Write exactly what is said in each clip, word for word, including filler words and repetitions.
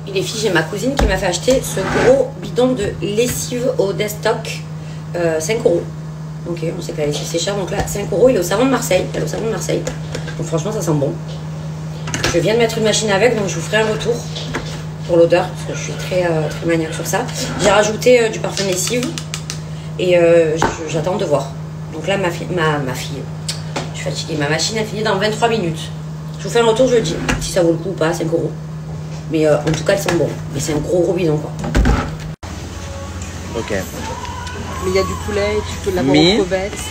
Et les filles, j'ai ma cousine qui m'a fait acheter ce gros bidon de lessive au Destock, euh, cinq euros. Ok, on sait que la lessive c'est cher, donc là cinq euros, il est au savon de Marseille. Elle est au savon de Marseille. Donc franchement, ça sent bon. Je viens de mettre une machine avec, donc je vous ferai un retour pour l'odeur, parce que je suis très, euh, très maniaque sur ça. J'ai rajouté euh, du parfum lessive et euh, j'attends de voir. Donc là, ma, fi ma, ma fille, je suis fatiguée, ma machine elle finit dans vingt-trois minutes. Je vous fais un retour, je dis si ça vaut le coup ou pas, cinq euros. Mais euh, en tout cas, elles sont bons. Mais c'est un gros gros bidon quoi. Ok. Mais il y a du poulet, tu peux l'avoir aux crevettes.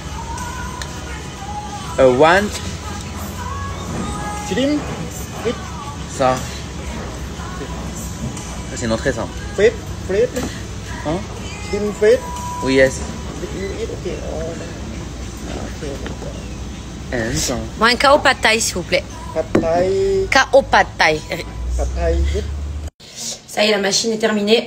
A one. Chilim. Flip. Ça. C'est une entrée ça. Flip. Flip. Hein? Chilim flip. Oui, yes. Ok. Un. Moi, un K O pad thai, s'il vous plaît. Pad thai. K O pad thai. Pad thai. Ça y est, la machine est terminée.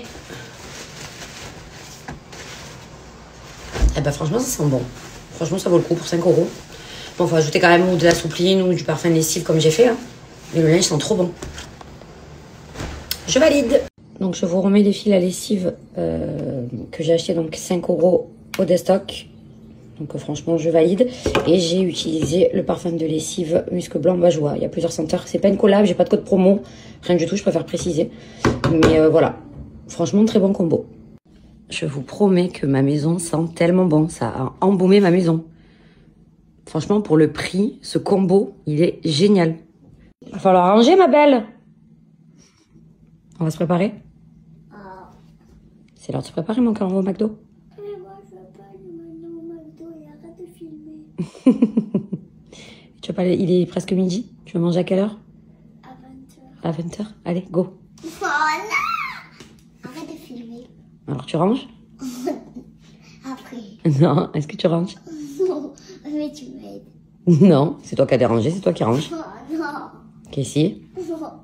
Eh ben franchement, ça sent bon. Franchement, ça vaut le coup pour cinq euros. Bon, faut ajouter quand même ou de la soupline ou du parfum de lessive comme j'ai fait. Hein. Mais le linge sent trop bon. Je valide. Donc, je vous remets les fils à lessive euh, que j'ai acheté donc cinq euros au Destock. Donc, euh, franchement, je valide. Et j'ai utilisé le parfum de lessive musc blanc bajoua. Il y a plusieurs senteurs. C'est pas une collab, j'ai pas de code promo. Rien du tout, je préfère préciser. Mais euh, voilà. Franchement, très bon combo. Je vous promets que ma maison sent tellement bon. Ça a embaumé ma maison. Franchement, pour le prix, ce combo, il est génial. Il va falloir ranger, ma belle. On va se préparer. Ah. C'est l'heure de se préparer, mon cœur, on va au McDo. Mais moi, je veux pas aller maintenant au McDo et arrête de filmer. Tu veux pas aller... Il est presque midi. Tu veux manger à quelle heure? À vingt heures. À vingt heures. Allez, go. Oh non! Arrête de filmer. Alors, tu ranges? Après. Non, est-ce que tu ranges? Non, mais tu m'aides. Non, c'est toi qui as dérangé, c'est toi qui ranges. Oh non. Ok, si. Non.